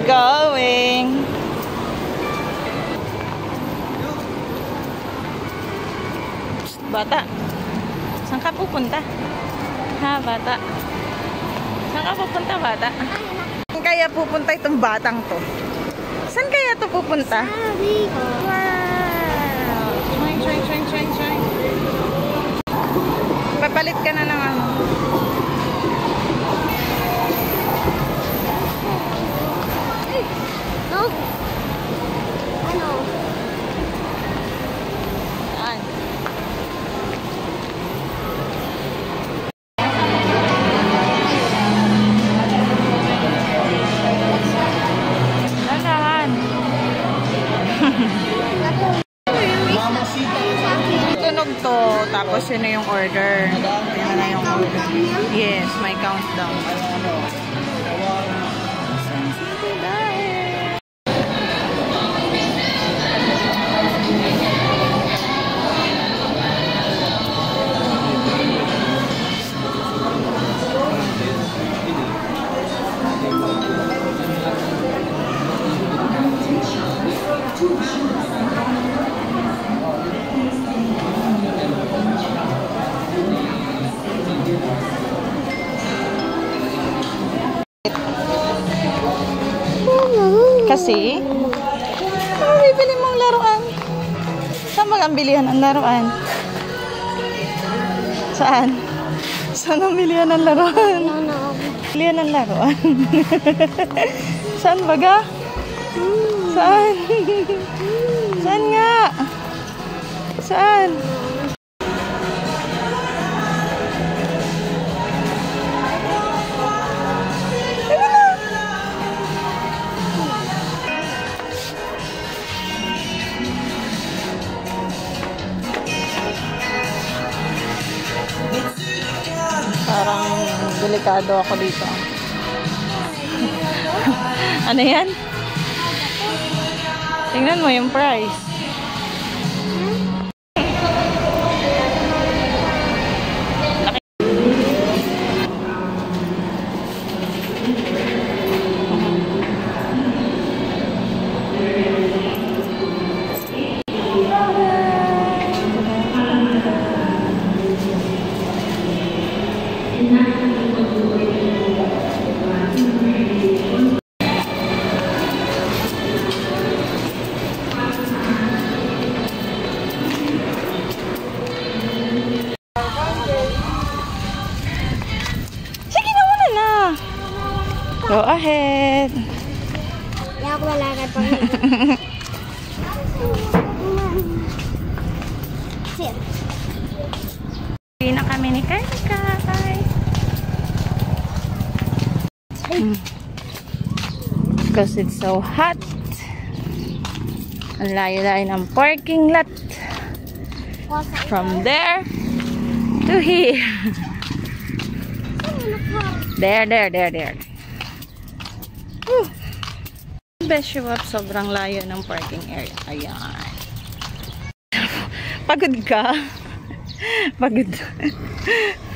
going? Psst, bata. Saan ka pupunta? Ha, bata? Saan ka pupunta, bata? Saan kaya pupunta itong batang to? Saan kaya to pupunta? Wow! Swing. Papalit ka na ng ano. No? Ano? Saan? Saan? Tunog to, tapos yun na yung order. Yun na yung order. Yes, may countdown. Kasi, ano bibili mong laruan? Saan ang bilihan ng laruan? Saan? Saan ang bilihan ng laruan? Bilihan ng laruan? Saan baga? Saan? Saan nga? Saan? Parang delikado ako dito. Ano yan? Tingnan mo yung price. Go ahead. Hindi ako lalakad pang sit. Hindi na kami ni Kai. Because it's so hot. Ang layo-layo ng parking lot. From there to here. There. Besyo up, sobrang layo ng parking area. Ayan. Pagod ka? Pagod.